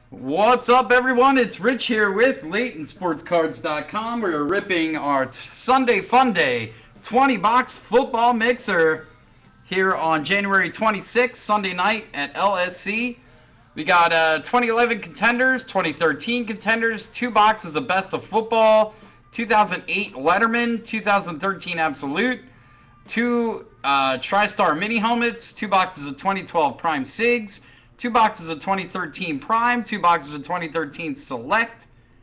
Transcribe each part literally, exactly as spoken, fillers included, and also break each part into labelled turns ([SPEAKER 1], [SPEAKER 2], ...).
[SPEAKER 1] What's up, everyone? It's Rich here with Layton Sports Cards dot com. We're ripping our t- Sunday Fun Day twenty box football mixer here on January twenty-sixth, Sunday night at L S C. We got uh, twenty eleven contenders, twenty thirteen contenders, two boxes of Best of Football, two thousand eight Letterman, two thousand thirteen Absolute, two uh, TriStar mini helmets, two boxes of twenty twelve Prime Sigs, two boxes of twenty thirteen Prime, two boxes of twenty thirteen Select,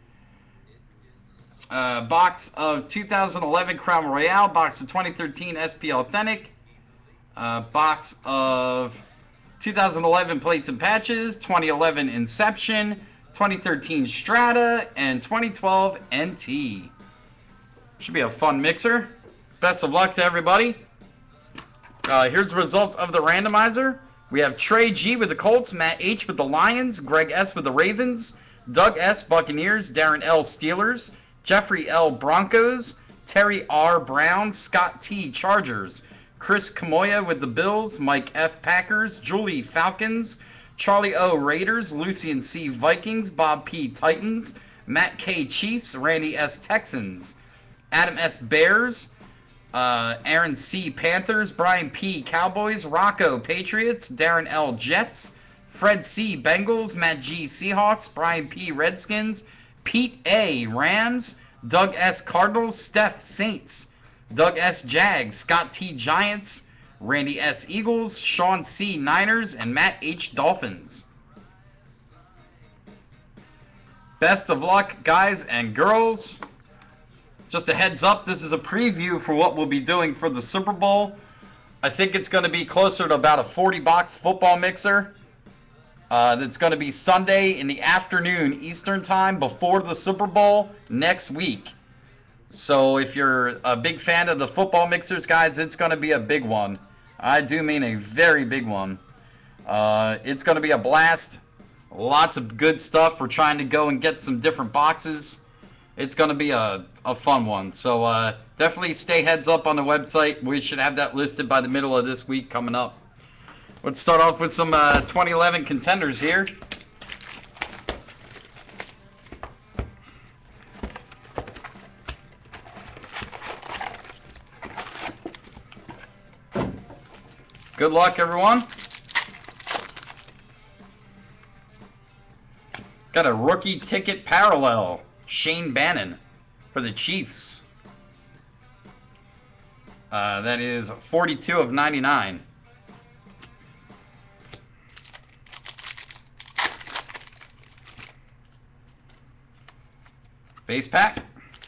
[SPEAKER 1] uh, box of two thousand eleven Crown Royale, box of twenty thirteen S P Authentic, uh, box of two thousand eleven Plates and Patches, twenty eleven Inception, twenty thirteen Strata, and twenty twelve N T. Should be a fun mixer. Best of luck to everybody. Uh, here's the results of the randomizer. We have Trey G with the Colts, Matt H with the Lions, Greg S with the Ravens, Doug S Buccaneers, Darren L Steelers, Jeffrey L Broncos, Terry R Brown, Scott T Chargers, Chris Kamoya with the Bills, Mike F Packers, Julie Falcons, Charlie O Raiders, Lucian C Vikings, Bob P Titans, Matt K Chiefs, Randy S Texans, Adam S Bears, Uh, Aaron C. Panthers, Brian P. Cowboys, Rocco Patriots, Darren L. Jets, Fred C. Bengals, Matt G. Seahawks, Brian P. Redskins, Pete A. Rams, Doug S. Cardinals, Steph Saints, Doug S. Jags, Scott T. Giants, Randy S. Eagles, Sean C. Niners, and Matt H. Dolphins. Best of luck, guys and girls. Just a heads up, this is a preview for what we'll be doing for the Super Bowl. I think it's going to be closer to about a forty box football mixer. Uh, it's going to be Sunday in the afternoon Eastern time before the Super Bowl next week. So if you're a big fan of the football mixers, guys, it's going to be a big one. I do mean a very big one. Uh, it's going to be a blast. Lots of good stuff. We're trying to go and get some different boxes. It's going to be a, a fun one. So uh, definitely stay heads up on the website. We should have that listed by the middle of this week coming up. Let's start off with some uh, twenty eleven contenders here. Good luck, everyone. Got a rookie ticket parallel. Shane Bannon for the Chiefs. Uh, that is forty-two of ninety-nine. Base pack.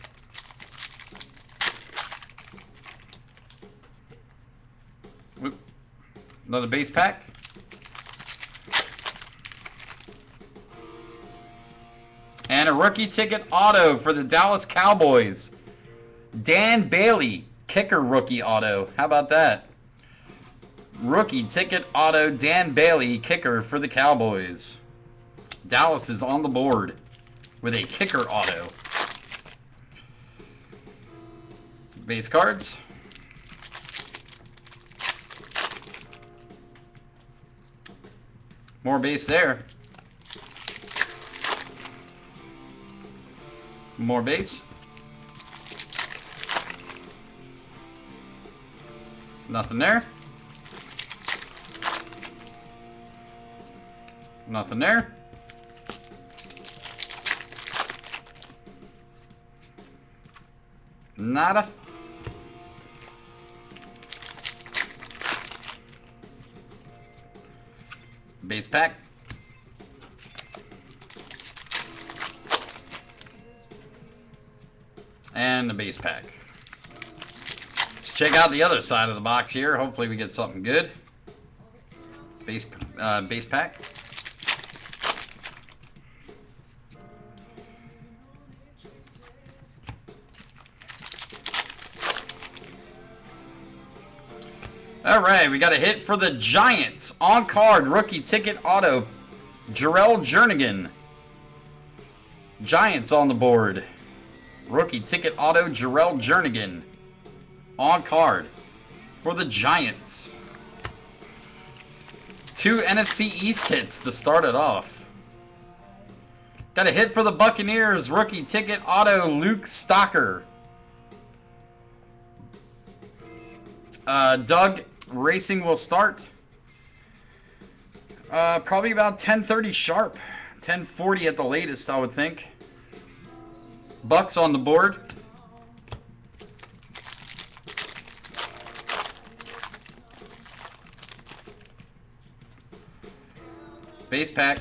[SPEAKER 1] Whoop. Another base pack. And a rookie ticket auto for the Dallas Cowboys. Dan Bailey, kicker rookie auto. How about that? Rookie ticket auto, Dan Bailey, kicker for the Cowboys. Dallas is on the board with a kicker auto. Base cards. More base there. More base. Nothing there. Nothing there. Nada. Base pack. And the base pack. Let's check out the other side of the box here. Hopefully we get something good. Base, uh, base pack. All right, we got a hit for the Giants. On card, rookie ticket auto, Jarrell Jernigan. Giants on the board. Rookie ticket auto, Jarrell Jernigan. On card for the Giants. Two N F C East hits to start it off. Got a hit for the Buccaneers. Rookie ticket auto, Luke Stocker. Uh, Doug, racing will start. Uh, probably about ten thirty sharp. ten forty at the latest, I would think. Bucks on the board. Base pack.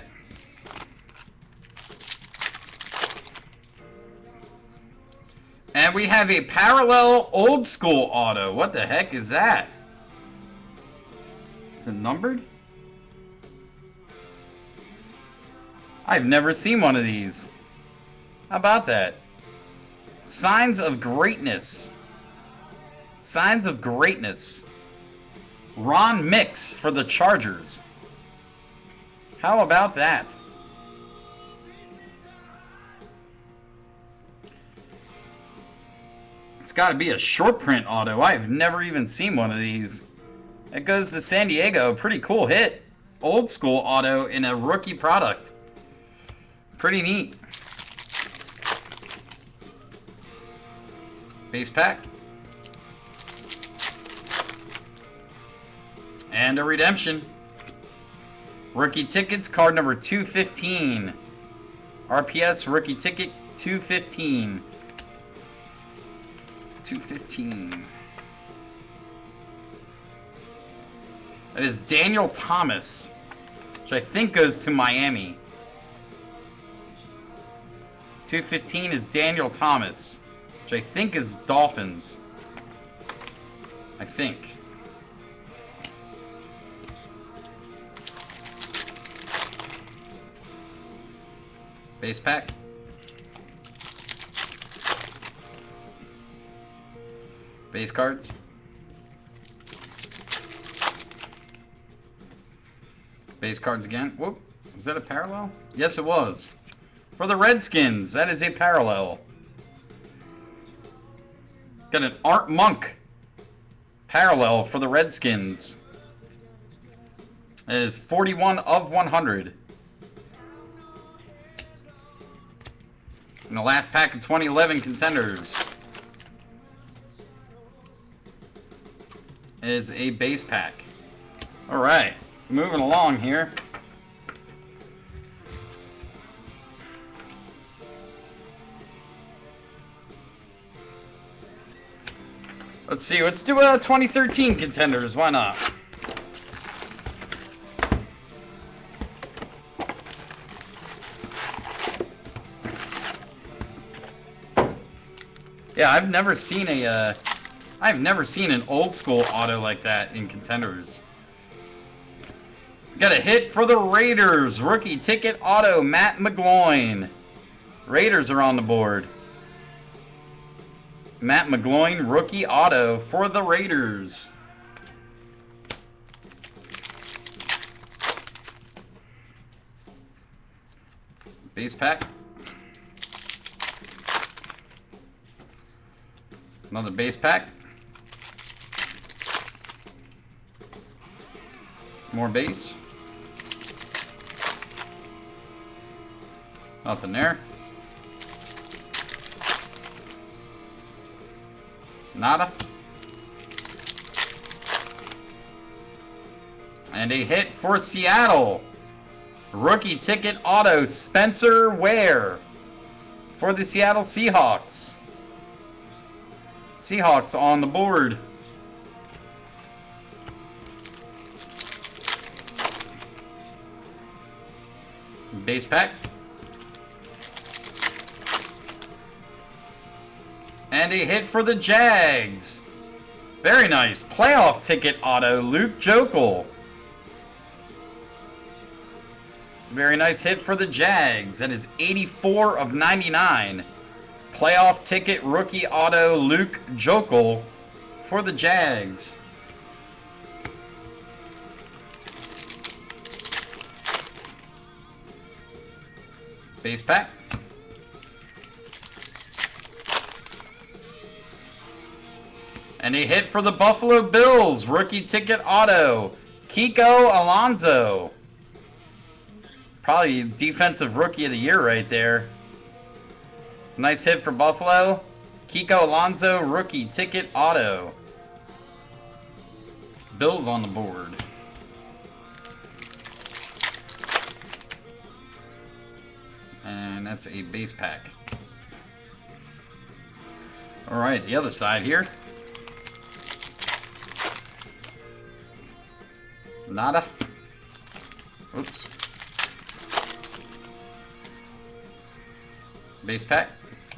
[SPEAKER 1] And we have a parallel old school auto. What the heck is that? Is it numbered? I've never seen one of these. How about that? Signs of greatness. Signs of greatness. Ron Mix for the Chargers. How about that? It's got to be a short print auto. I've never even seen one of these. It goes to San Diego. Pretty cool hit. Old school auto in a rookie product. Pretty neat. Base pack. And a redemption. Rookie tickets, card number two fifteen. R P S rookie ticket two fifteen. two fifteen. That is Daniel Thomas, which I think goes to Miami. two fifteen is Daniel Thomas, which I think is Dolphins. I think. Base pack. Base cards. Base cards again. Whoop. Is that a parallel? Yes, it was. For the Redskins, that is a parallel. Got an Art Monk parallel for the Redskins. It is forty-one of one hundred. In the last pack of twenty eleven contenders is a base pack. All right, moving along here. Let's see, let's do a twenty thirteen contenders, why not? Yeah, I've never seen a, uh, I've never seen an old school auto like that in contenders. Got a hit for the Raiders. Rookie ticket auto, Matt McGloin. Raiders are on the board. Matt McGloin, rookie auto for the Raiders. Base pack. Another base pack. More base. Nothing there. Nada. And a hit for Seattle. Rookie ticket auto, Spencer Ware for the Seattle Seahawks. Seahawks on the board. Base pack. And a hit for the Jags. Very nice. Playoff ticket auto, Luke Joeckel. Very nice hit for the Jags. That is eighty-four of ninety-nine. Playoff ticket rookie auto, Luke Joeckel for the Jags. Base pack. And a hit for the Buffalo Bills, rookie ticket auto, Kiko Alonso. Probably defensive rookie of the year right there. Nice hit for Buffalo. Kiko Alonso, rookie ticket auto. Bills on the board. And that's a base pack. All right, the other side here. Nada. Oops. Base pack.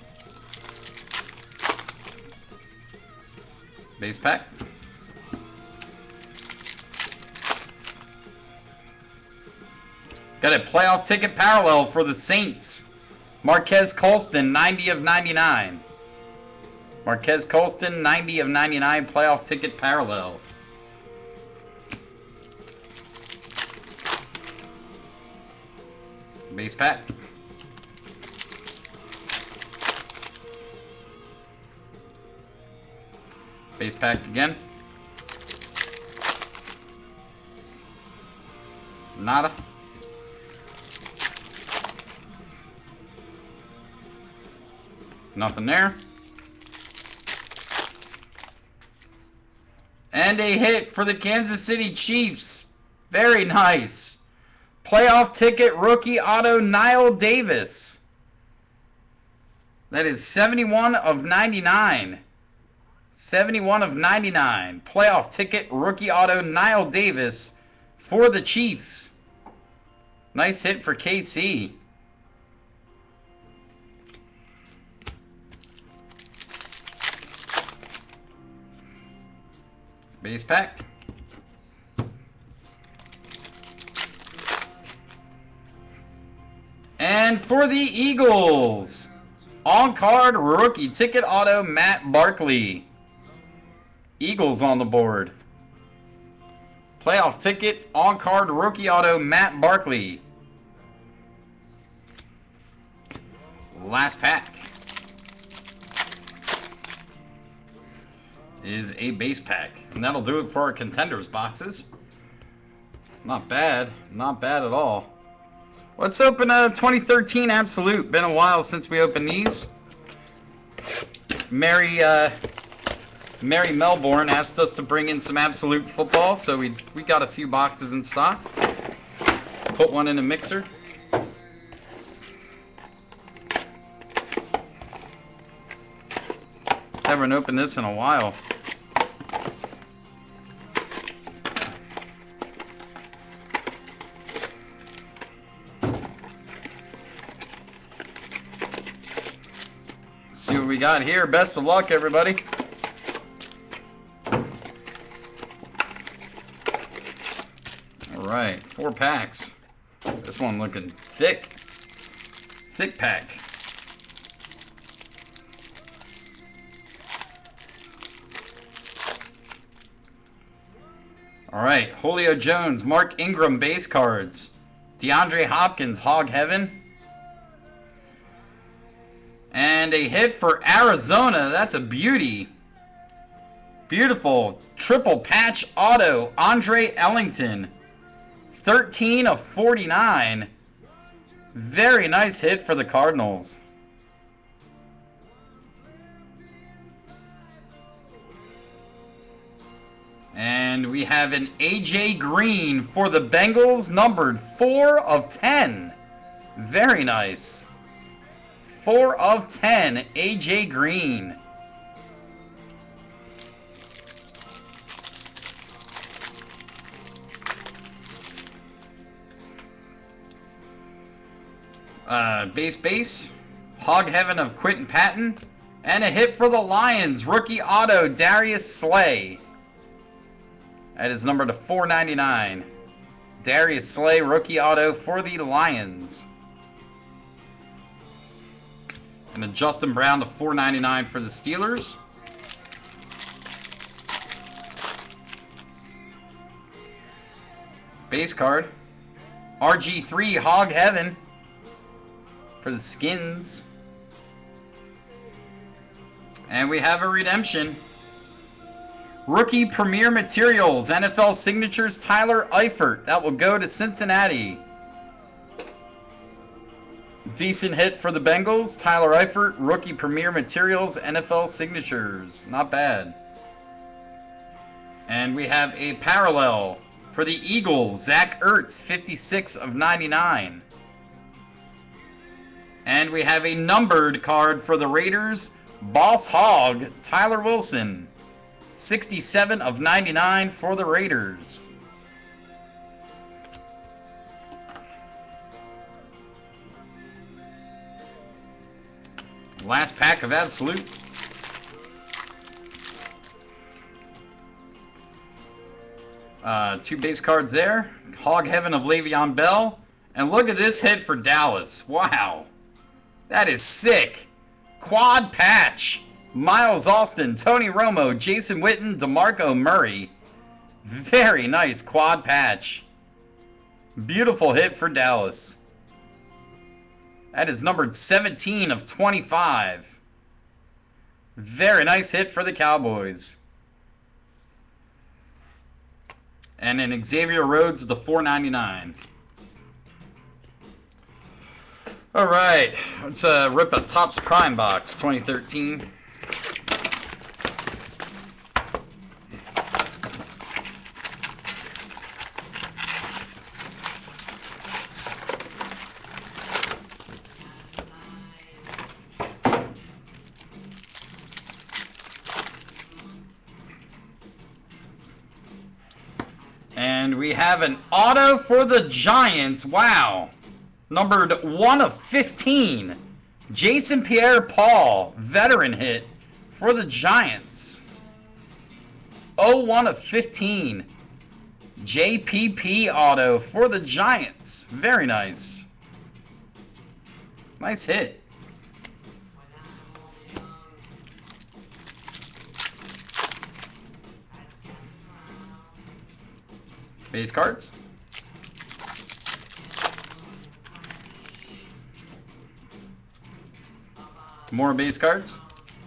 [SPEAKER 1] Base pack. Got a playoff ticket parallel for the Saints. Marquez Colston, ninety of ninety-nine. Marquez Colston, ninety of ninety-nine, playoff ticket parallel. Base pack. Base pack again. Nada. Nothing there. And a hit for the Kansas City Chiefs. Very nice. Playoff ticket rookie auto Knile Davis. That is seventy-one of ninety-nine. seventy-one of ninety-nine. Playoff ticket rookie auto Knile Davis for the Chiefs. Nice hit for K C. Base pack. And for the Eagles, on-card rookie ticket auto Matt Barkley. Eagles on the board. Playoff ticket on-card rookie auto Matt Barkley. Last pack is a base pack. And that'll do it for our contenders boxes. Not bad. Not bad at all. Let's open a twenty thirteen Absolute. Been a while since we opened these. Mary, uh, Mary Melbourne asked us to bring in some Absolute football, so we, we got a few boxes in stock. Put one in a mixer. Haven't opened this in a while. See what we got here. Best of luck, everybody. All right, four packs. This one looking thick. Thick pack. All right, Julio Jones, Mark Ingram base cards. DeAndre Hopkins, Hog Heaven. And a hit for Arizona. That's a beauty. Beautiful. Triple patch auto. Andre Ellington. thirteen of forty-nine. Very nice hit for the Cardinals. And we have an A J Green for the Bengals, numbered four of ten. Very nice. four of ten, A J Green. Uh, base base. Hog Heaven of Quentin Patton. And a hit for the Lions. Rookie auto, Darius Slay. That is number to four ninety-nine. Darius Slay, rookie auto for the Lions. And a Justin Brown to four ninety-nine for the Steelers. Base card. R G three, Hog Heaven for the Skins. And we have a redemption. Rookie Premier Materials, N F L Signatures, Tyler Eifert. That will go to Cincinnati. Decent hit for the Bengals. Tyler Eifert, Rookie Premier Materials, N F L Signatures. Not bad. And we have a parallel for the Eagles. Zach Ertz, fifty-six of ninety-nine. And we have a numbered card for the Raiders. Boss Hog, Tyler Wilson, sixty-seven of ninety-nine for the Raiders. Last pack of Absolute. Uh, two base cards there. Hog Heaven of Le'Veon Bell. And look at this hit for Dallas. Wow. That is sick. Quad patch. Miles Austin, Tony Romo, Jason Witten, DeMarco Murray. Very nice quad patch. Beautiful hit for Dallas. That is numbered seventeen of twenty-five. Very nice hit for the Cowboys. And then Xavier Rhodes, the four ninety-nine. All right, let's uh, rip a Topps Prime box twenty thirteen. And we have an auto for the Giants. Wow. Numbered one of fifteen. Jason Pierre-Paul, veteran hit for the Giants. oh one of fifteen. J P P auto for the Giants. Very nice. Nice hit. Base cards. More base cards.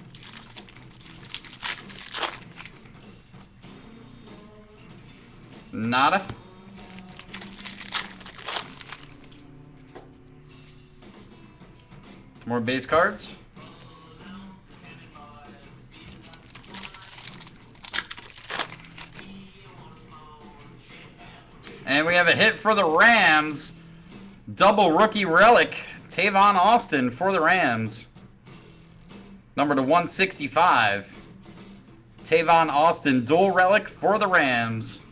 [SPEAKER 1] Nada. More base cards. And we have a hit for the Rams. Double rookie relic. Tavon Austin for the Rams. Number to one sixty-five. Tavon Austin, dual relic for the Rams.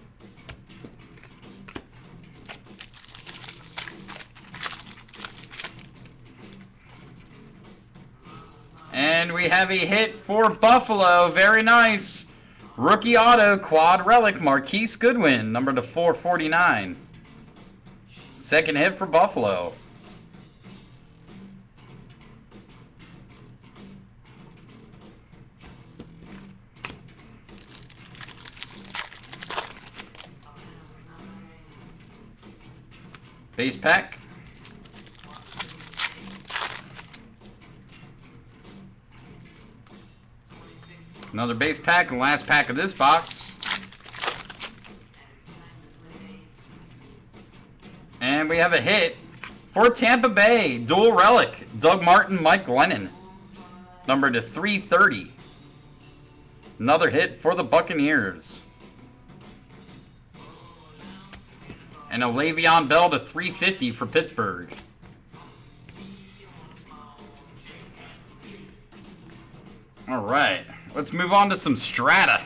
[SPEAKER 1] And we have a hit for Buffalo. Very nice. Rookie auto quad relic Marquise Goodwin, number to four forty-nine. Second hit for Buffalo. Base pack. Another base pack and last pack of this box. And we have a hit for Tampa Bay. Dual relic. Doug Martin, Mike Glennon. Number to three thirty. Another hit for the Buccaneers. And a Le'Veon Bell to three fifty for Pittsburgh. All right. Let's move on to some Strata.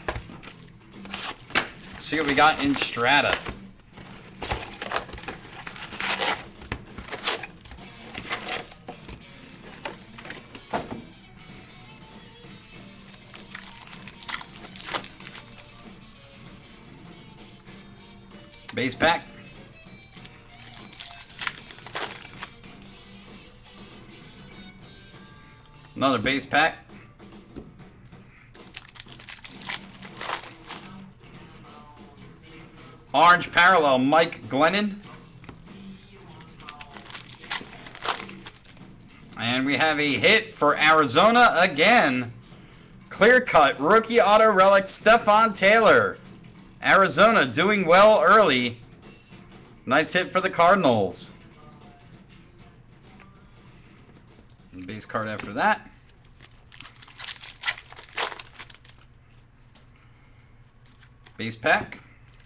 [SPEAKER 1] See what we got in Strata. Base pack. Another base pack. Orange parallel, Mike Glennon. And we have a hit for Arizona again. Clear cut, rookie auto relic, Stefan Taylor. Arizona doing well early. Nice hit for the Cardinals. And base card after that. Base pack.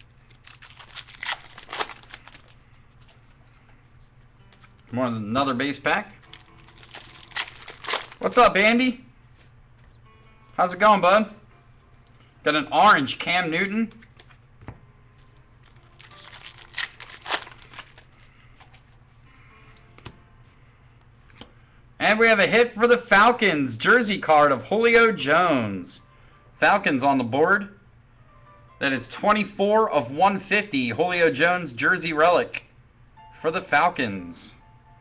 [SPEAKER 1] More than another base pack. What's up, Andy? How's it going, bud? Got an orange Cam Newton. And we have a hit for the Falcons. Jersey card of Julio Jones. Falcons on the board. That is twenty-four of one fifty. Julio Jones jersey relic for the Falcons.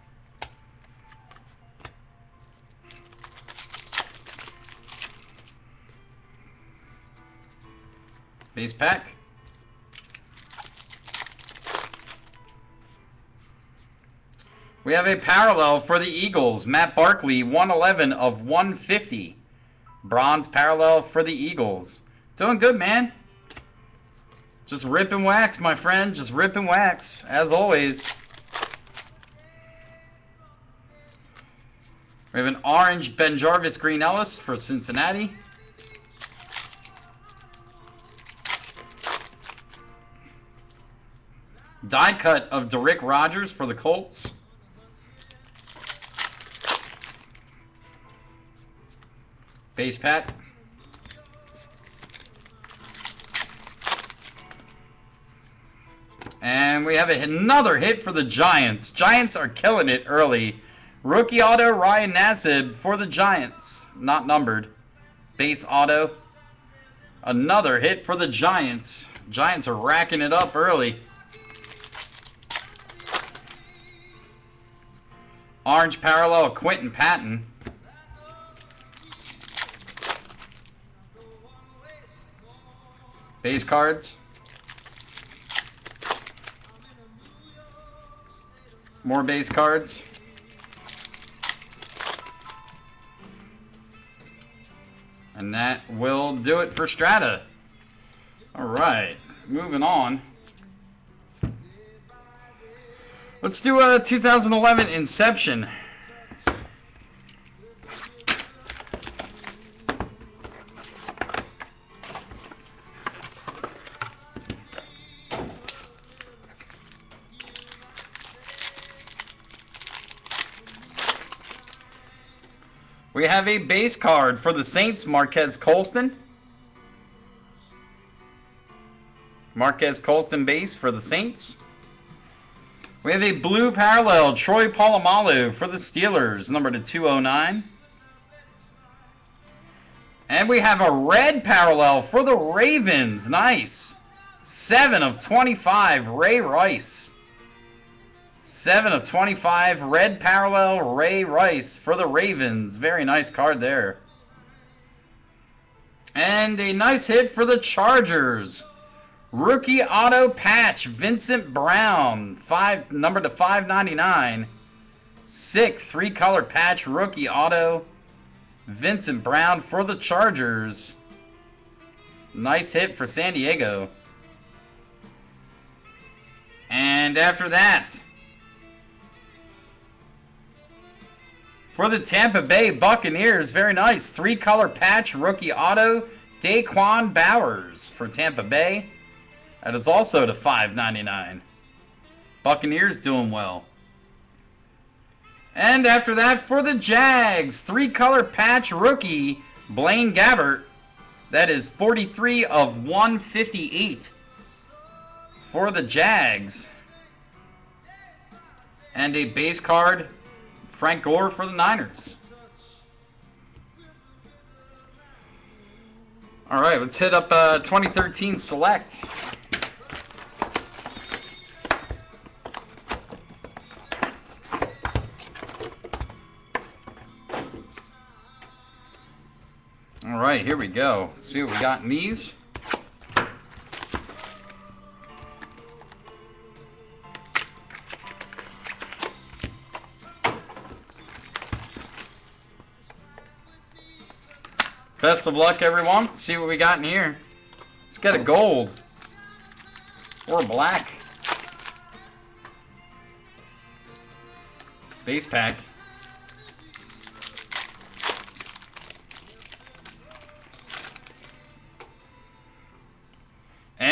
[SPEAKER 1] Base pack. We have a parallel for the Eagles. Matt Barkley, one eleven of one fifty. Bronze parallel for the Eagles. Doing good, man. Just rip and wax, my friend. Just rip and wax, as always. We have an orange Ben Jarvis Green Ellis for Cincinnati. Die cut of Derrick Rogers for the Colts. Base pack. And we have another hit for the Giants. Giants are killing it early. Rookie auto Ryan Nassib for the Giants. Not numbered. Base auto. Another hit for the Giants. Giants are racking it up early. Orange parallel Quentin Patton. Base cards. More base cards. And that will do it for Strata. All right, moving on. Let's do a two thousand eleven Inception. We have a base card for the Saints, Marquez Colston. Marquez Colston base for the Saints. We have a blue parallel, Troy Polamalu for the Steelers, number to two oh nine. And we have a red parallel for the Ravens. Nice. seven of twenty-five, Ray Rice. seven of twenty-five, red parallel, Ray Rice for the Ravens. Very nice card there. And a nice hit for the Chargers. Rookie auto patch, Vincent Brown, five number to five ninety-nine. Sick three color patch rookie auto, Vincent Brown for the Chargers. Nice hit for San Diego. And after that, for the Tampa Bay Buccaneers, very nice three color patch rookie auto, Daquan Bowers for Tampa Bay. That is also to five ninety-nine. Buccaneers doing well. And after that, for the Jags, three-color patch rookie, Blaine Gabbert. That is forty-three of one fifty-eight for the Jags. And a base card, Frank Gore for the Niners. All right, let's hit up uh, twenty thirteen Select. All right, here we go. Let's see what we got in these. Best of luck, everyone. Let's see what we got in here. Let's get a gold or black. Base pack.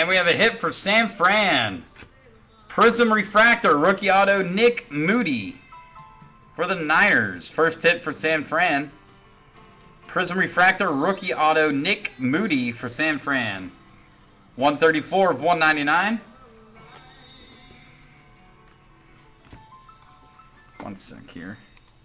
[SPEAKER 1] And we have a hit for San Fran. Prism Refractor, rookie auto, Nick Moody for the Niners. First hit for San Fran. Prism Refractor, rookie auto, Nick Moody for San Fran. one thirty-four of one ninety-nine. One sec here.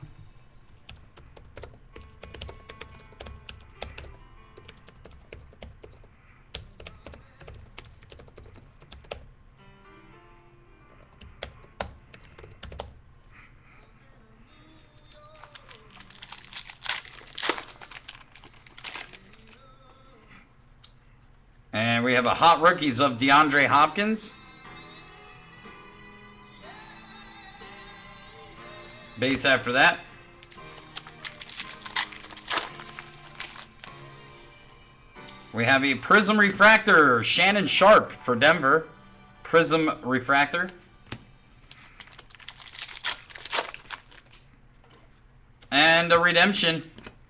[SPEAKER 1] And we have a hot rookies of DeAndre Hopkins. Base after that. We have a Prism Refractor, Shannon Sharp for Denver. Prism Refractor. And a redemption.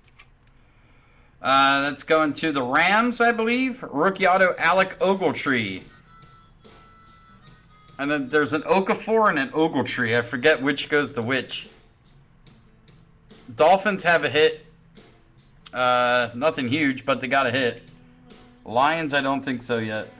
[SPEAKER 1] Uh, that's going to the Rams, I believe. Rookie auto, Alec Ogletree. And then there's an Okafor and an Ogletree. I forget which goes to which. Dolphins have a hit. Uh, nothing huge, but they got a hit. Lions, I don't think so yet.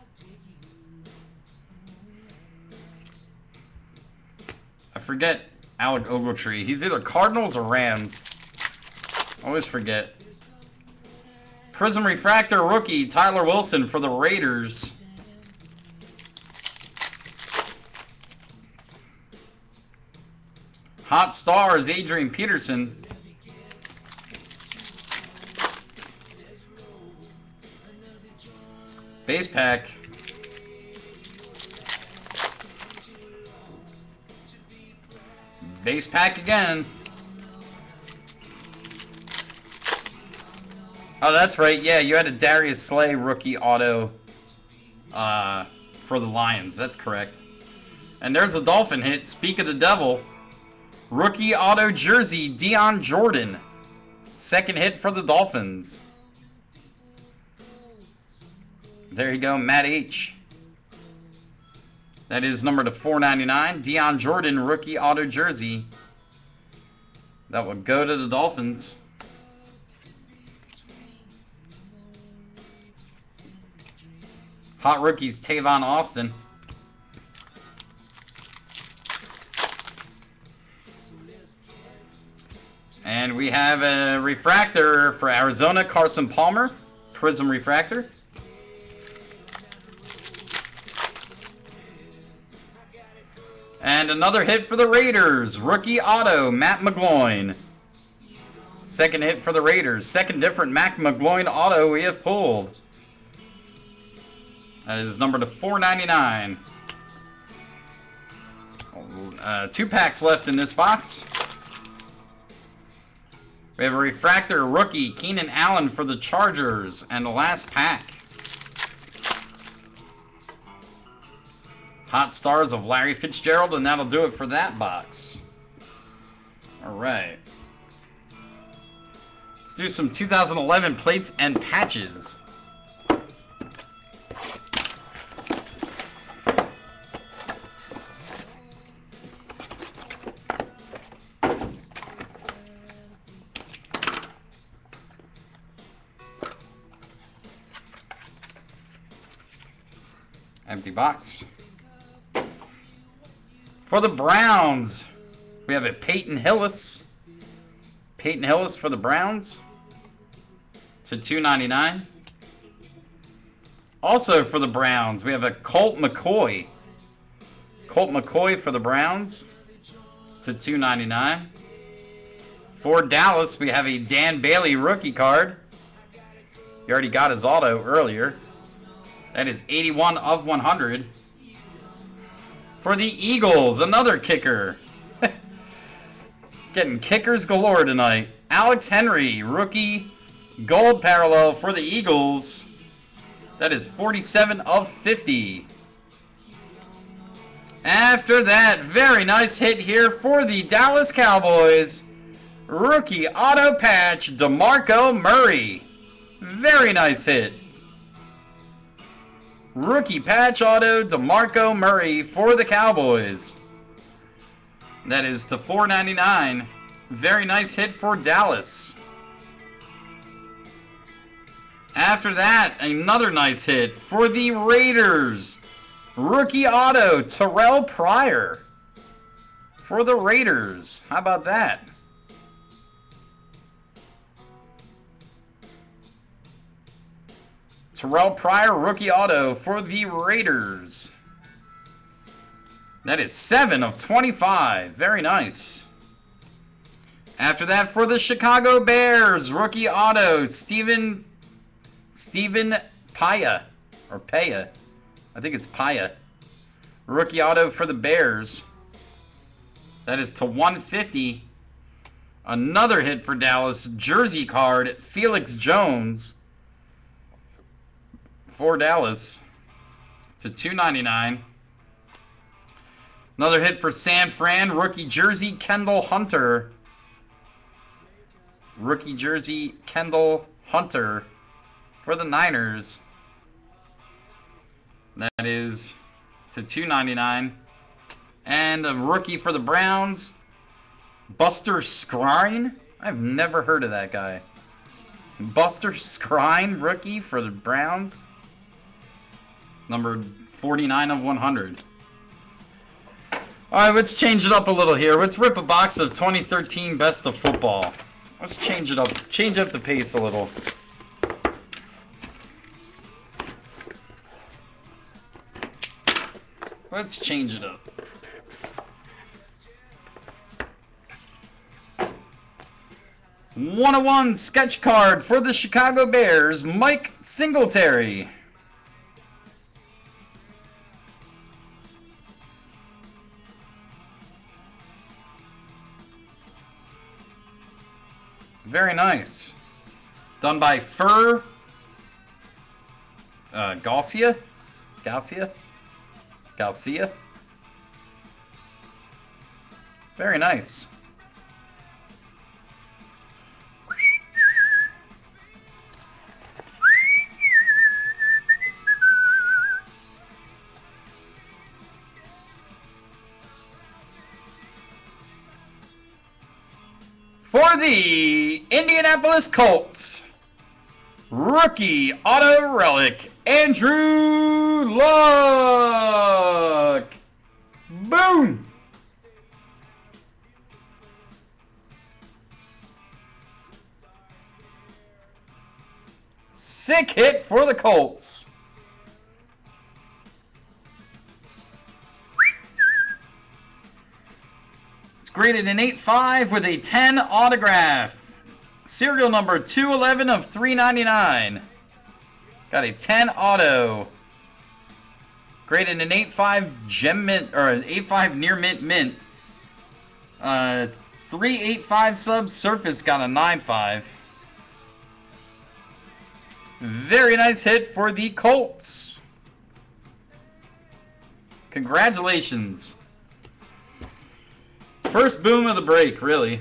[SPEAKER 1] I forget Alec Ogletree. He's either Cardinals or Rams. I always forget. Prism Refractor rookie, Tyler Wilson for the Raiders. Hot Stars, Adrian Peterson. Base pack. Base pack again. Oh, that's right. Yeah, you had a Darius Slay rookie auto uh, for the Lions. That's correct. And there's a Dolphin hit. Speak of the devil. Rookie auto jersey, Dion Jordan. Second hit for the Dolphins. There you go, Matt H. That is number to four ninety-nine. Dion Jordan, rookie auto jersey. That will go to the Dolphins. Hot rookies, Tavon Austin. And we have a refractor for Arizona, Carson Palmer. Prism refractor. And another hit for the Raiders. Rookie auto, Matt McGloin. Second hit for the Raiders. Second different Matt McGloin auto we have pulled. That is number to four ninety-nine. Uh, two packs left in this box. We have a refractor rookie, Keenan Allen for the Chargers. And the last pack. Hot Stars of Larry Fitzgerald, and that'll do it for that box. All right. Let's do some two thousand eleven plates and patches. Empty box. For the Browns, we have a Peyton Hillis. Peyton Hillis for the Browns to two ninety-nine. Also for the Browns, we have a Colt McCoy. Colt McCoy for the Browns to two ninety-nine. For Dallas, we have a Dan Bailey rookie card. He already got his auto earlier. That is eighty-one of one hundred. For the Eagles, another kicker. Getting kickers galore tonight. Alex Henry, rookie gold parallel for the Eagles. That is forty-seven of fifty. After that, very nice hit here for the Dallas Cowboys. Rookie auto patch, DeMarco Murray. Very nice hit. Rookie patch auto DeMarco Murray for the Cowboys. That is to four ninety-nine. Very nice hit for Dallas. After that, another nice hit for the Raiders. Rookie auto Terrell Pryor for the Raiders. How about that? Terrell Pryor rookie auto for the Raiders. That is seven of twenty-five. Very nice. After that, for the Chicago Bears, rookie auto, Stephen, Stephen Paya, or Paya. I think it's Paya. Rookie auto for the Bears. That is to one fifty. Another hit for Dallas, jersey card, Felix Jones for Dallas to two ninety-nine. Another hit for San Fran, rookie jersey, Kendall Hunter. Rookie jersey, Kendall Hunter for the Niners. That is to two ninety-nine. And a rookie for the Browns, Buster Skrine. I've never heard of that guy. Buster Skrine, rookie for the Browns. Number forty-nine of one hundred. Alright, let's change it up a little here. Let's rip a box of twenty thirteen Best of Football. Let's change it up. Change up the pace a little. Let's change it up. one oh one sketch card for the Chicago Bears, Mike Singletary. Very nice. Done by Fur uh, Garcia? Garcia? Garcia? Very nice. For the Indianapolis Colts, rookie auto relic, Andrew Luck. Boom. Sick hit for the Colts. Graded an eight five with a ten autograph. Serial number two eleven of three ninety-nine. Got a ten auto. Graded an eight five gem mint, or an eight five near mint mint. Uh, three eighty-five sub surface got a nine five. Very nice hit for the Colts. Congratulations. First boom of the break, really.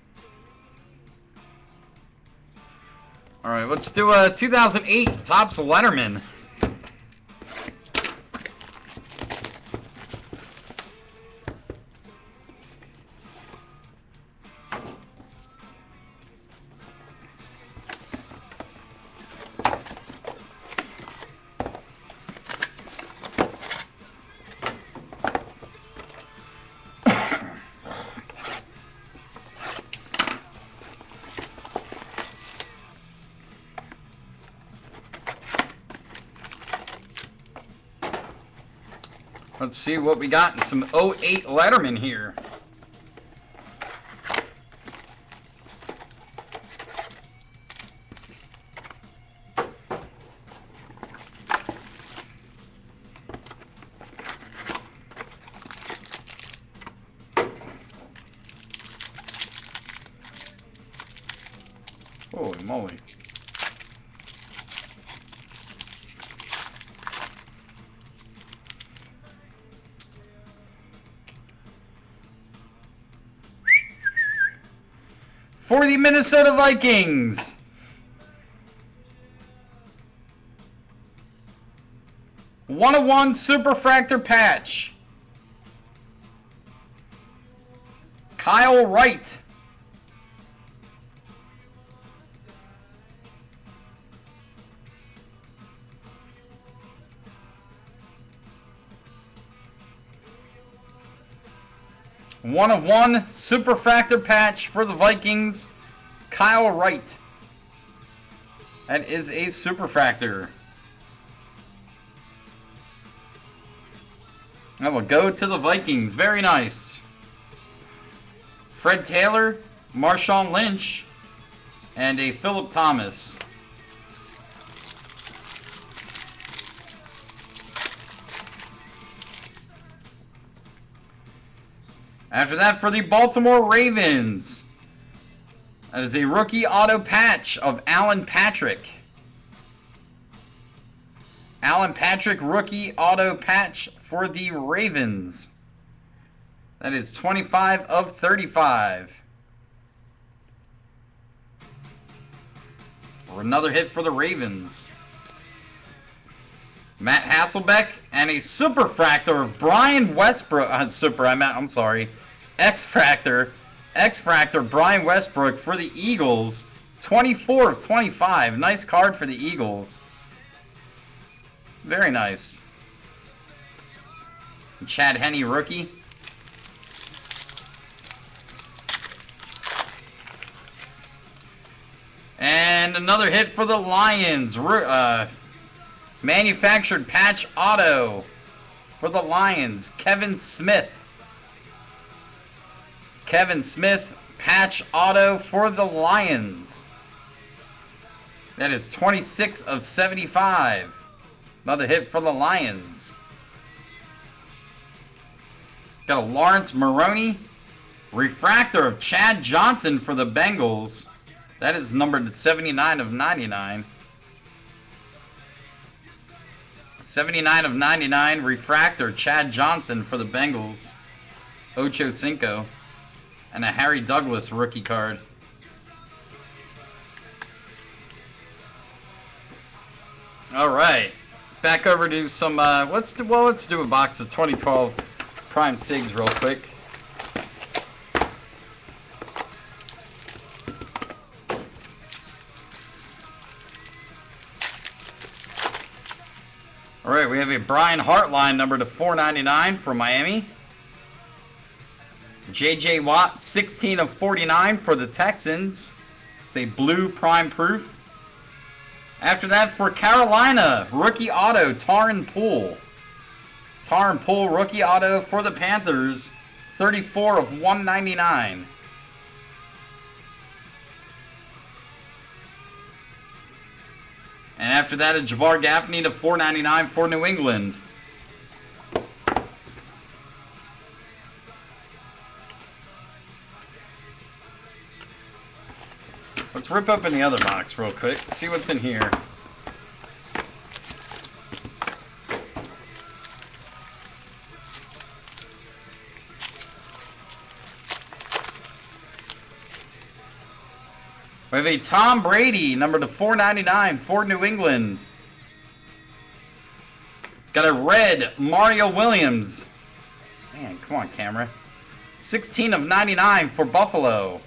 [SPEAKER 1] All right, let's do a two thousand eight Topps Letterman. Let's see what we got in some oh eight Letterman here. Holy moly. For the Minnesota Vikings, one oh one Superfractor patch. Kyle Wright. one of one Superfractor patch for the Vikings, Kyle Wright. That is a Superfractor. That will go to the Vikings. Very nice. Fred Taylor, Marshawn Lynch, and a Phillip Thomas. After that, for the Baltimore Ravens, that is a rookie auto patch of Alan Patrick. Alan Patrick rookie auto patch for the Ravens. That is twenty-five of thirty-five. Or another hit for the Ravens. Matt Hasselbeck and a Superfractor of Brian Westbrook. Uh, super, I meant, I'm sorry. X-Fractor. X-Fractor Brian Westbrook for the Eagles. twenty-four of twenty-five. Nice card for the Eagles. Very nice. Chad Henne rookie. And another hit for the Lions. Uh, manufactured patch auto for the Lions. Kevin Smith. Kevin Smith patch auto for the Lions. That is twenty-six of seventy-five. Another hit for the Lions. Got a Lawrence Maroney. Refractor of Chad Johnson for the Bengals. That is numbered to seventy-nine of ninety-nine. seventy-nine of ninety-nine. Refractor Chad Johnson for the Bengals. Ocho Cinco. And a Harry Douglas rookie card. All right. Back over to some, uh, let's do, well, let's do a box of twenty twelve Prime Sigs real quick. All right, we have a Brian Hartline number to four ninety-nine for Miami. J J Watt, sixteen of forty-nine for the Texans. It's a blue prime proof. After that, for Carolina, rookie auto, Taran Poole. Taran Poole, rookie auto for the Panthers, thirty-four of one ninety-nine. And after that, a Jabbar Gaffney to four ninety-nine for New England. Let's rip open the other box real quick, see what's in here. We have a Tom Brady, number to four ninety-nine for New England. Got a red Mario Williams. Man, come on, camera. sixteen of ninety-nine for Buffalo.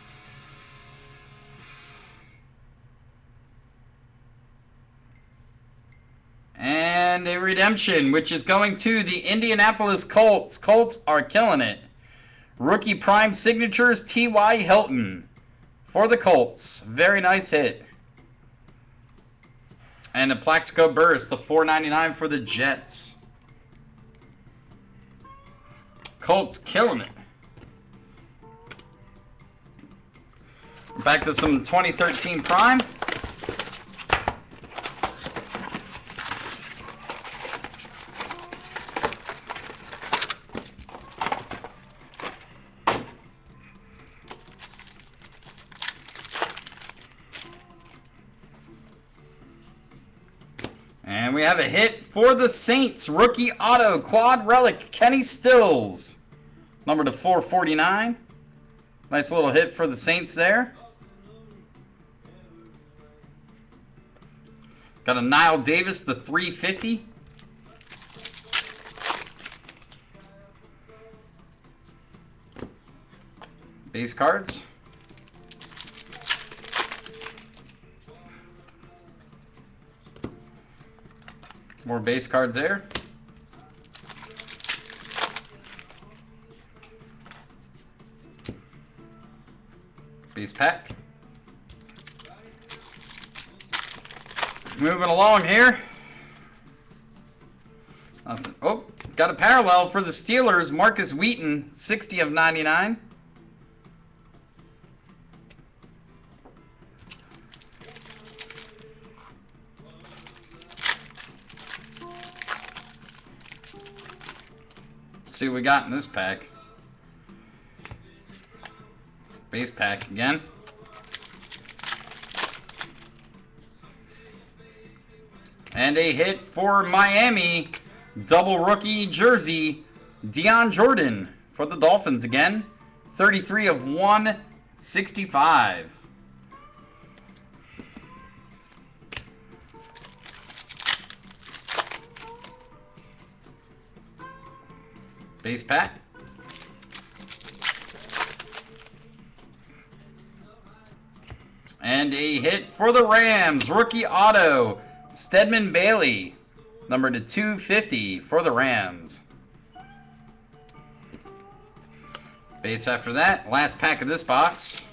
[SPEAKER 1] And a redemption, which is going to the Indianapolis Colts. Colts are killing it. Rookie Prime Signatures, T Y Hilton for the Colts. Very nice hit. And a Plaxico Burst, the four ninety-nine for the Jets. Colts killing it. Back to some twenty thirteen Prime. And we have a hit for the Saints. Rookie auto, quad relic, Kenny Stills. Number to four forty-nine. Nice little hit for the Saints there. Got a Nile Davis to three fifty. Base cards. More base cards there. Base pack. Moving along here. Oh, got a parallel for the Steelers. Marcus Wheaton, sixty of ninety-nine. Let's see what we got in this pack. Base pack again. And a hit for Miami. Double rookie jersey. Dion Jordan for the Dolphins again. thirty-three of one sixty-five. Base pack. And a hit for the Rams. Rookie auto. Stedman Bailey. Number to two fifty for the Rams. Base after that. Last pack of this box.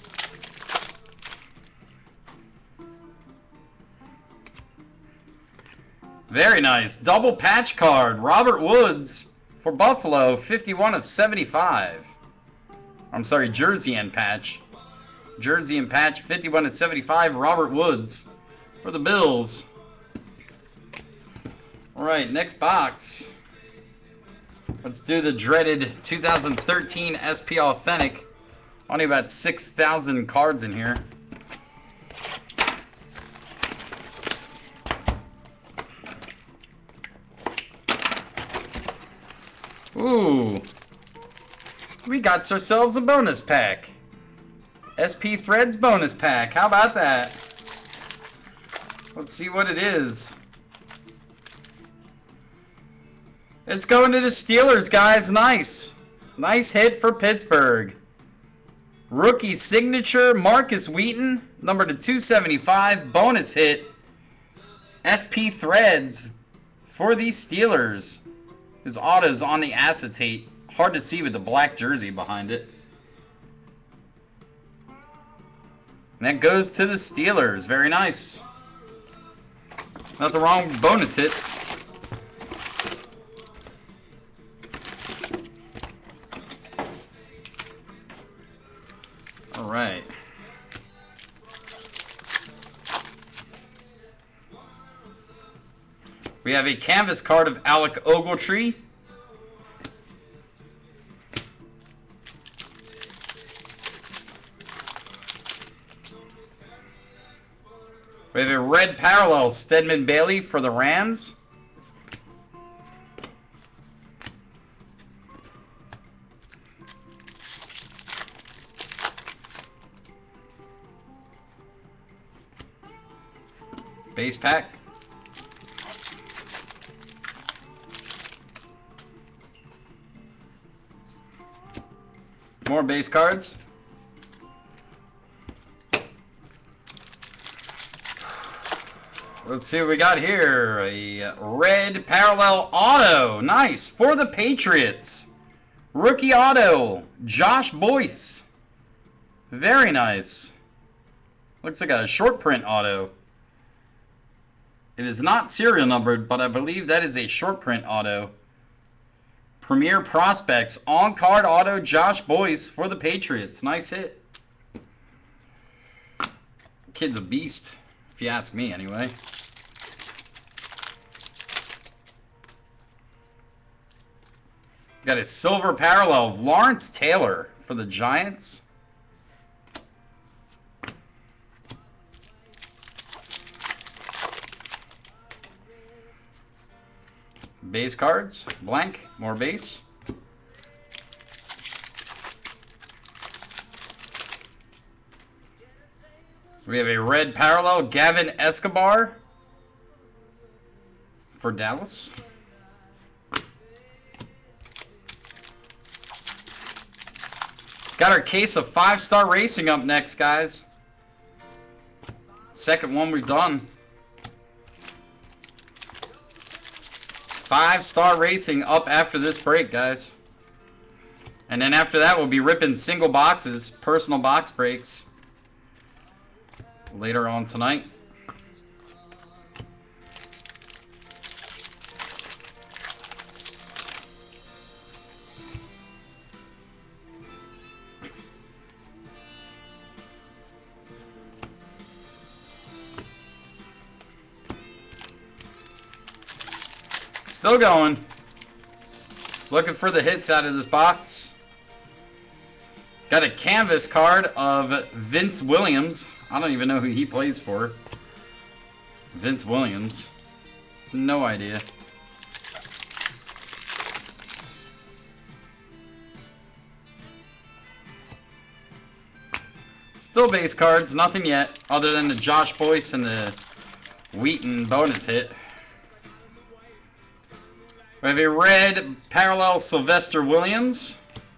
[SPEAKER 1] Very nice. Double patch card. Robert Woods for Buffalo. fifty-one of seventy-five. I'm sorry, jersey and patch. Jersey and patch. fifty-one of seventy-five. Robert Woods for the Bills. All right, next box. Let's do the dreaded two thousand thirteen S P Authentic. Only about six thousand cards in here. Ooh. We got ourselves a bonus pack. S P Threads bonus pack. How about that? Let's see what it is. It's going to the Steelers, guys. Nice. Nice hit for Pittsburgh. Rookie signature, Marcus Wheaton. Number to two seventy-five. Bonus hit. S P Threads for the Steelers. His auto's on the acetate. Hard to see with the black jersey behind it. And that goes to the Steelers. Very nice. Nothing wrong with bonus hits. All right. We have a canvas card of Alec Ogletree. We have a red parallel Stedman Bailey for the Rams. Base pack. More base cards. Let's see what we got here. A red parallel auto. Nice. For the Patriots. Rookie auto. Josh Boyce. Very nice. Looks like a short print auto. It is not serial numbered, but I believe that is a short print auto. Premier Prospects. On-card auto Josh Boyce for the Patriots. Nice hit. Kid's a beast, if you ask me anyway. Got a silver parallel of Lawrence Taylor for the Giants. Base cards, blank, more base. We have a red parallel, Gavin Escobar for Dallas. Got our case of five-star racing up next, guys. Second one we've done. Five-star racing up after this break, guys. And then after that, we'll be ripping single boxes, personal box breaks later on tonight. Still going. Looking for the hits out of this box. Got a canvas card of Vince Williams. I don't even know who he plays for. Vince Williams. No idea. Still base cards. Nothing yet other than the Josh Boyce and the Wheaton bonus hit. We have a red parallel Sylvester Williams.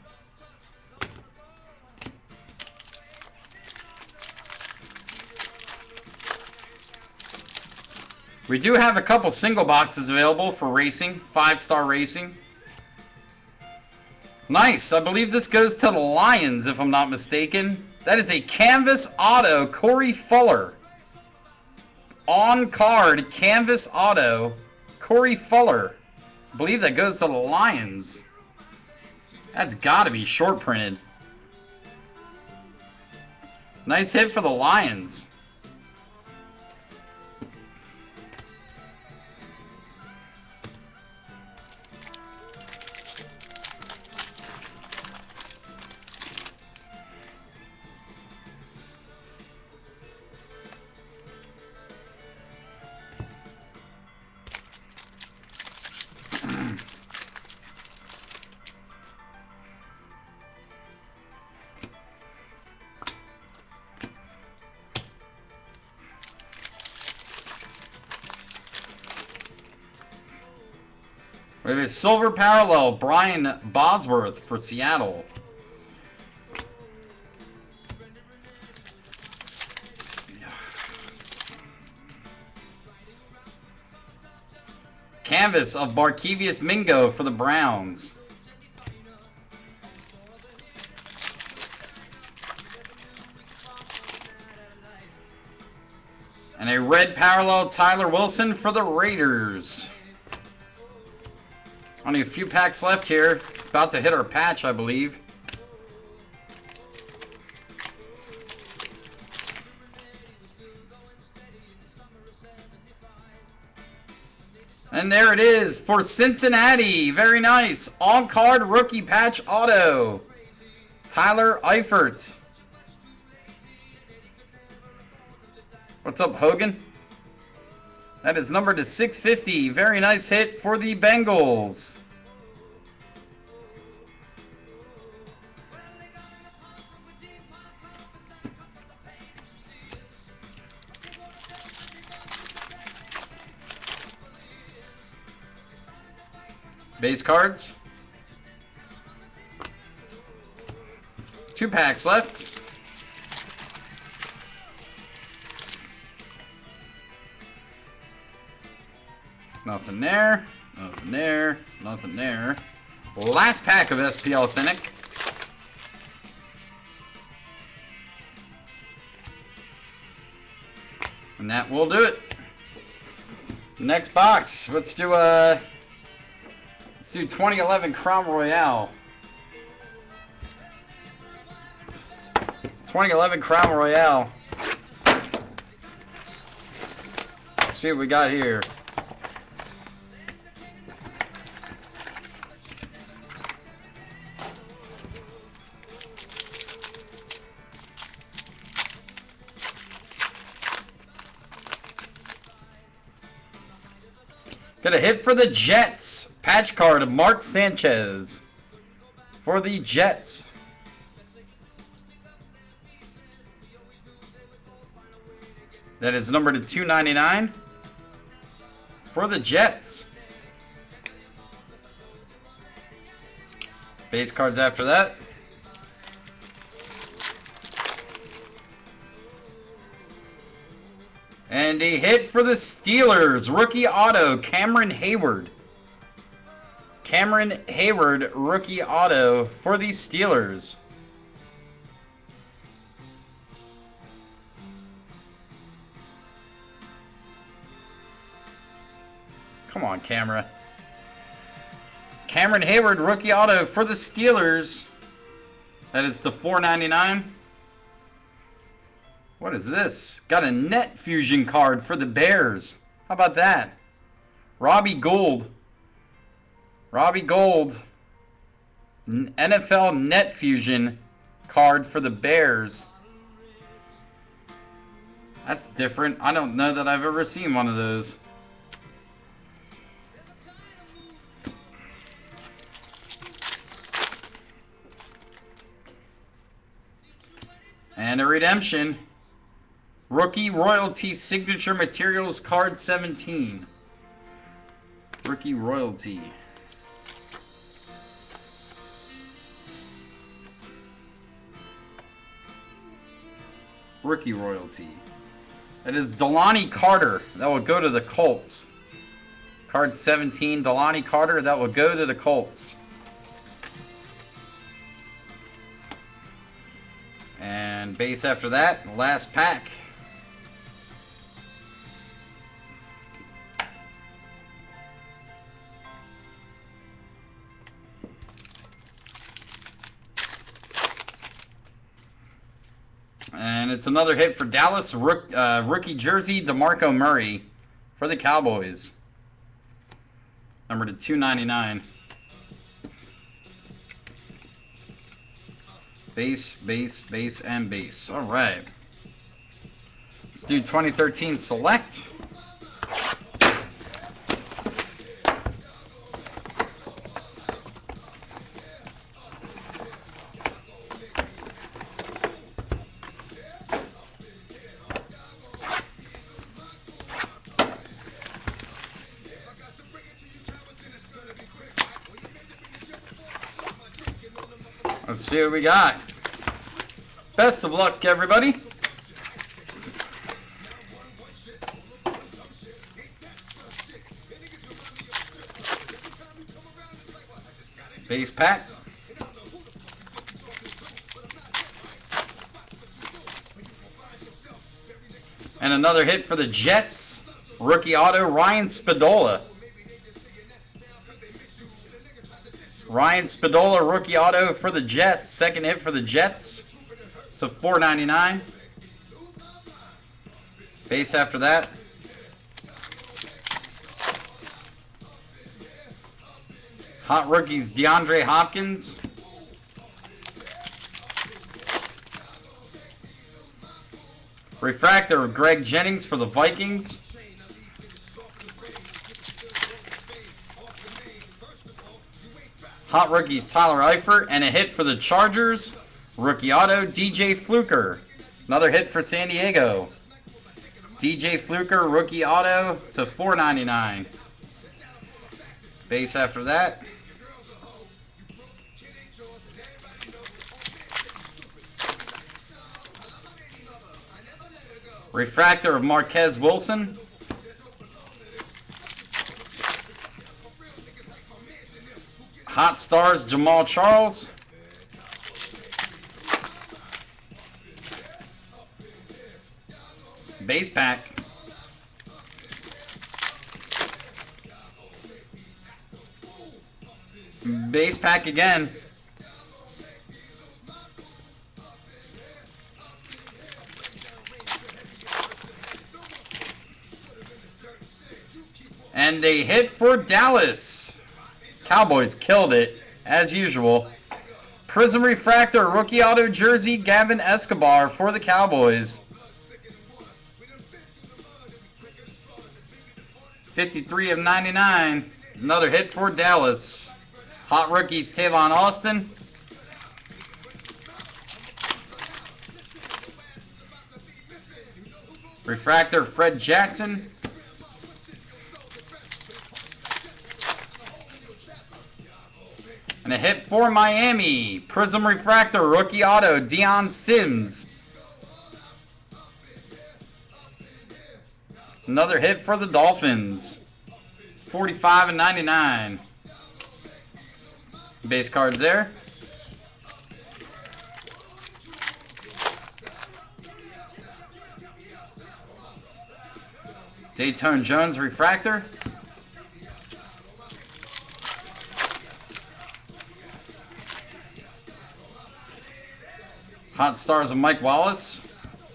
[SPEAKER 1] We do have a couple single boxes available for racing, five-star racing. Nice. I believe this goes to the Lions, if I'm not mistaken. That is a canvas auto, Corey Fuller. On card, canvas auto, Corey Fuller. I believe that goes to the Lions. That's got to be short printed. Nice hit for the Lions. We have a silver parallel, Brian Bosworth for Seattle. Canvas of Barkevius Mingo for the Browns. And a red parallel Tyler Wilson for the Raiders. Only a few packs left here. About to hit our patch, I believe. And there it is for Cincinnati. Very nice. On-card rookie patch auto. Tyler Eifert. What's up, Hogan? That is numbered to six fifty. Very nice hit for the Bengals. Base cards. Two packs left. Nothing there, nothing there, nothing there. Last pack of S P L Authentic. And that will do it. Next box. Let's do a let's do twenty eleven Crown Royale. twenty eleven Crown Royale. Let's see what we got here. Got a hit for the Jets. Patch card of Mark Sanchez for the Jets. That is numbered to two ninety-nine for the Jets. Base cards after that. And a hit for the Steelers. Rookie auto, Cameron Hayward. Cameron Hayward, rookie auto for the Steelers. Come on, camera. Cameron Hayward, rookie auto for the Steelers. That is to four ninety-nine. What is this? Got a net fusion card for the Bears. How about that? Robbie Gould. Robbie Gould. N F L net fusion card for the Bears. That's different. I don't know that I've ever seen one of those. And a redemption. Rookie Royalty Signature Materials Card seventeen. Rookie Royalty. Rookie Royalty. That is Delani Carter. That will go to the Colts. Card seventeen, Delani Carter. That will go to the Colts. And base after that, last pack. And it's another hit for Dallas. Rook, uh, rookie jersey, DeMarco Murray for the Cowboys. Number to two ninety-nine. Base, base, base, and base. All right. Let's do twenty thirteen Select. Let's see what we got. Best of luck, everybody. Base pack. And another hit for the Jets. Rookie auto, Ryan Spadola. Ryan Spadola, rookie auto for the Jets. Second hit for the Jets to four ninety-nine. Base after that. Hot rookies, DeAndre Hopkins. Refractor of Greg Jennings for the Vikings. Hot rookies, Tyler Eifert, and a hit for the Chargers. Rookie auto, D J Fluker. Another hit for San Diego. D J Fluker, rookie auto to four ninety-nine. Base after that. Refractor of Marquez Wilson. Hot Stars, Jamal Charles. Base pack. Base pack again. And a hit for Dallas. Cowboys killed it, as usual. Prism Refractor, rookie auto jersey, Gavin Escobar for the Cowboys. fifty-three of ninety-nine. Another hit for Dallas. Hot rookies, Tavon Austin. Refractor, Fred Jackson. And a hit for Miami. Prism Refractor, rookie auto, Deion Sims. Another hit for the Dolphins. forty-five and ninety-nine. Base cards there. Dayton Jones refractor. Hot Stars of Mike Wallace.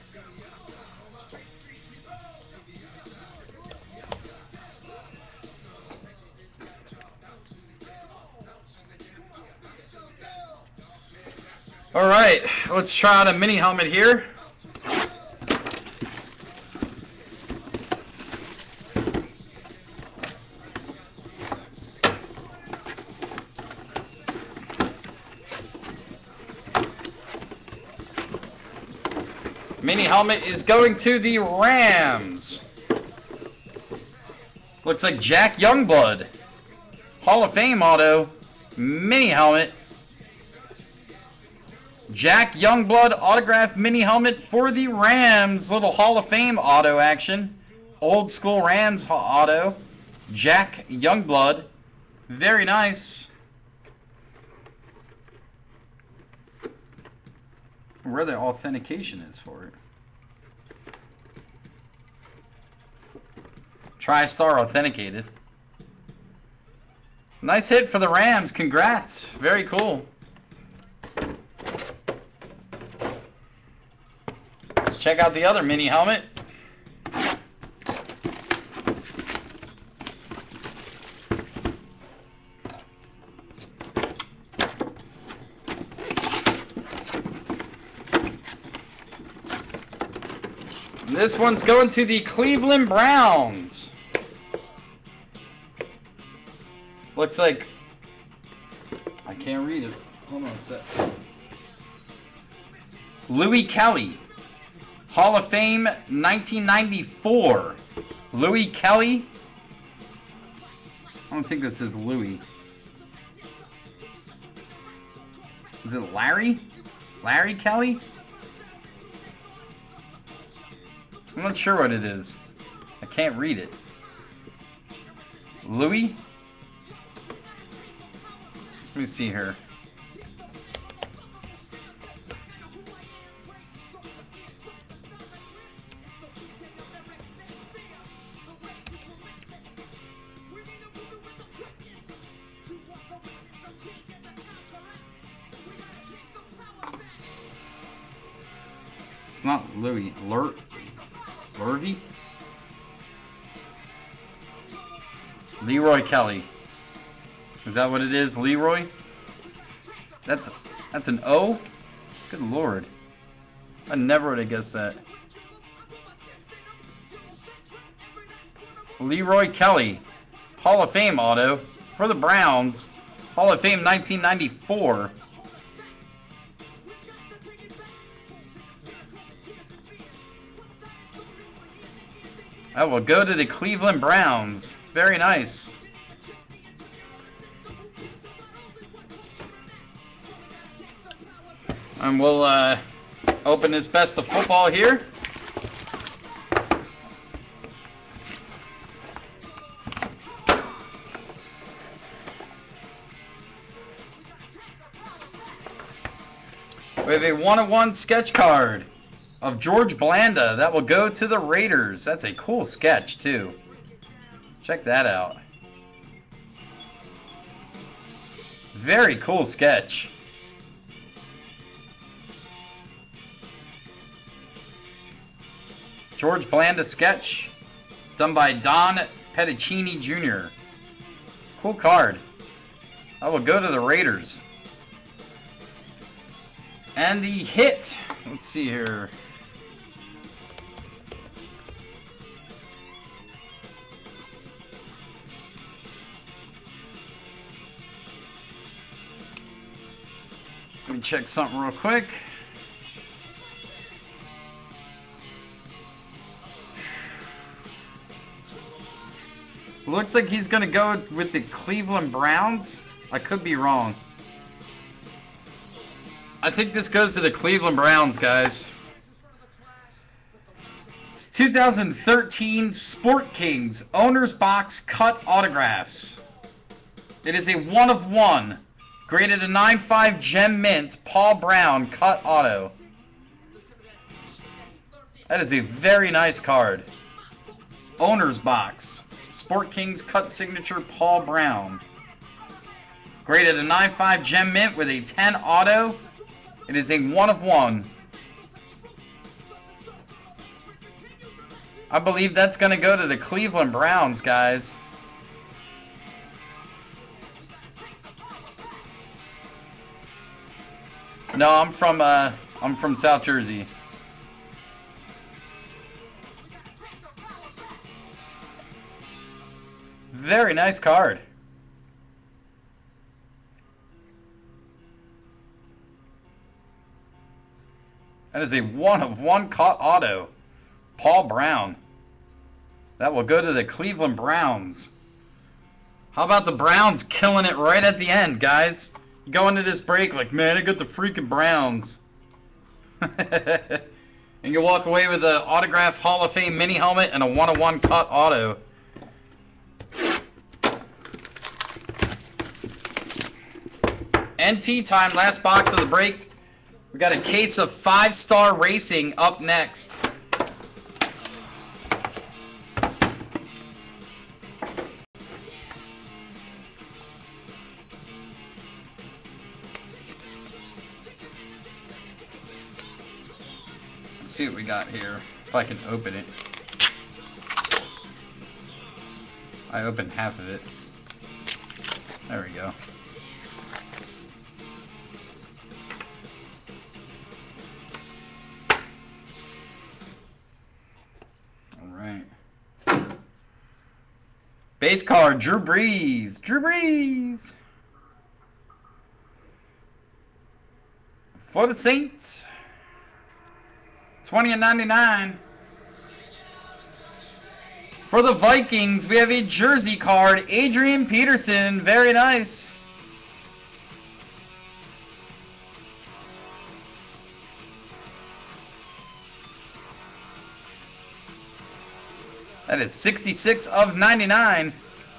[SPEAKER 1] All right, let's try out a mini helmet here. Mini helmet is going to the Rams. Looks like Jack Youngblood. Hall of Fame auto. Mini helmet. Jack Youngblood autograph mini helmet for the Rams. Little Hall of Fame auto action. Old school Rams auto. Jack Youngblood. Very nice. Where the authentication is for it. TriStar authenticated. Nice hit for the Rams. Congrats. Very cool. Let's check out the other mini helmet. This one's going to the Cleveland Browns. Looks like, I can't read it. Hold on a sec. Louis Kelly. Hall of Fame nineteen ninety-four. Louis Kelly. I don't think this is Louis. Is it Larry? Larry Kelly? I'm not sure what it is. I can't read it. Louis? Let me see here. It's not Louis. Lur Lurvy? Leroy Kelly. Is that what it is, Leroy? That's that's an O? Good lord. I never would have guessed that. Leroy Kelly. Hall of Fame auto for the Browns. Hall of Fame nineteen ninety-four. That will go to the Cleveland Browns. Very nice. And we'll uh, open this best of football here. We have a one-of-one sketch card of George Blanda. That will go to the Raiders. That's a cool sketch, too. Check that out. Very cool sketch. George Blanda sketch done by Don Petticini Junior Cool card. That will go to the Raiders. And the hit. Let's see here. Let me check something real quick. Looks like he's going to go with the Cleveland Browns. I could be wrong. I think this goes to the Cleveland Browns, guys. It's two thousand thirteen Sport Kings Owner's Box Cut Autographs. It is a one of one. Graded a nine five Gem Mint Paul Brown Cut Auto. That is a very nice card. Owner's Box. Sport Kings Cut Signature Paul Brown. Graded a nine five Gem Mint with a ten auto. It is a one of one. I believe that's going to go to the Cleveland Browns, guys. No, I'm from uh I'm from South Jersey. Very nice card. That is a one of one cut auto. Paul Brown. That will go to the Cleveland Browns. How about the Browns killing it right at the end, guys? You go into this break like, man, I got the freaking Browns. And you walk away with an autographed Hall of Fame mini helmet and a one of one cut auto. N T time, last box of the break. We got a case of Five Star Racing up next. Let's see what we got here, if I can open it. I opened half of it. There we go. Base card, Drew Brees. Drew Brees. For the Saints. twenty and ninety-nine. For the Vikings, we have a jersey card, Adrian Peterson. Very nice. That is sixty-six of ninety-nine.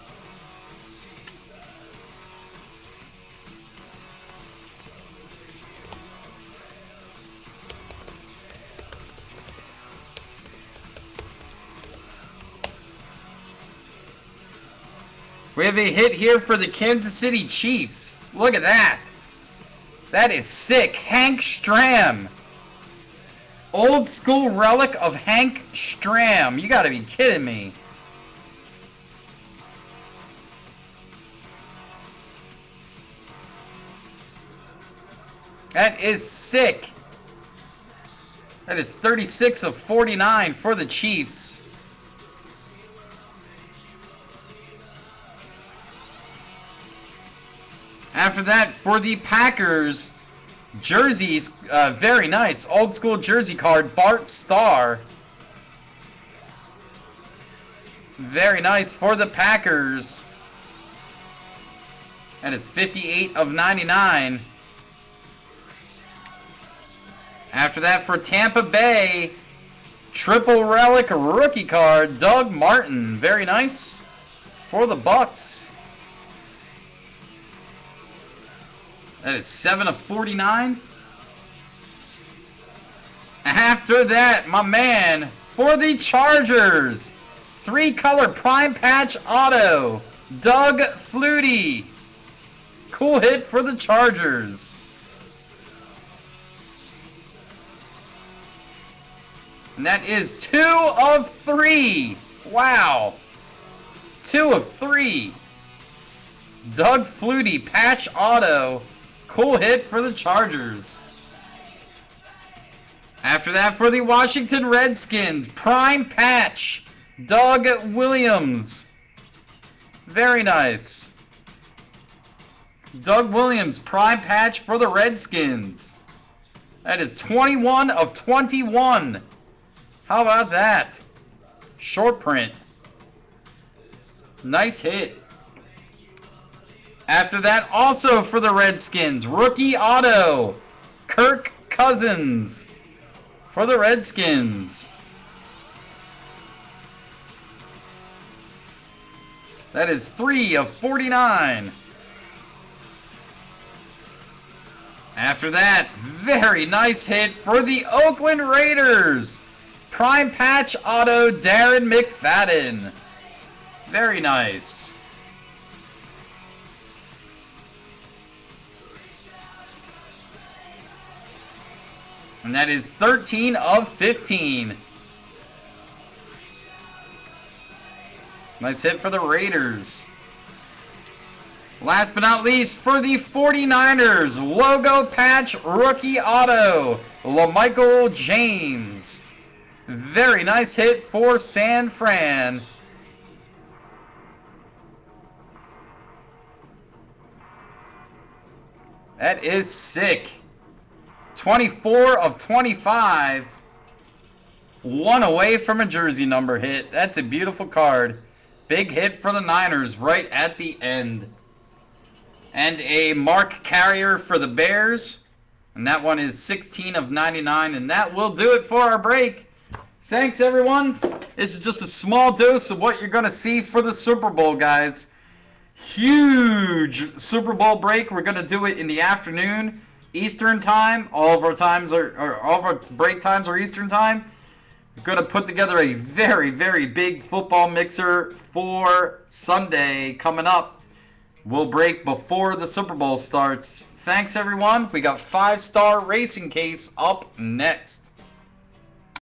[SPEAKER 1] We have a hit here for the Kansas City Chiefs. Look at that. That is sick. Hank Stram. Old school relic of Hank Stram. You gotta be kidding me. That is sick. That is thirty-six of forty-nine for the Chiefs. After that, for the Packers, jerseys, uh, very nice. Old school jersey card, Bart Starr. Very nice for the Packers. That is fifty-eight of ninety-nine. After that, for Tampa Bay, triple relic rookie card, Doug Martin. Very nice for the Bucks. That is seven of forty-nine. After that, my man, for the Chargers, three-color prime patch auto, Doug Flutie. Cool hit for the Chargers. And that is two of three. Wow. Two of three. Doug Flutie, patch auto. Cool hit for the Chargers. After that, for the Washington Redskins, prime patch, Doug Williams. Very nice. Doug Williams, prime patch for the Redskins. That is twenty-one of twenty-one. How about that? Short print. Nice hit. After that, also for the Redskins, rookie auto, Kirk Cousins for the Redskins. That is three of forty-nine. After that, very nice hit for the Oakland Raiders. Prime patch auto, Darren McFadden. Very nice. And that is thirteen of fifteen. Nice hit for the Raiders. Last but not least, for the forty-niners, logo patch rookie auto, LaMichael James. Very nice hit for San Fran. That is sick. twenty-four of twenty-five. One away from a jersey number hit. That's a beautiful card. Big hit for the Niners right at the end. And a Mark Carrier for the Bears. And that one is sixteen of ninety-nine. And that will do it for our break. Thanks, everyone. This is just a small dose of what you're going to see for the Super Bowl, guys. Huge Super Bowl break. We're going to do it in the afternoon, Eastern time. All of our times are, or all of our break times are Eastern time. We're going to put together a very, very big football mixer for Sunday coming up. We'll break before the Super Bowl starts. Thanks, everyone. We got five-star racing case up next.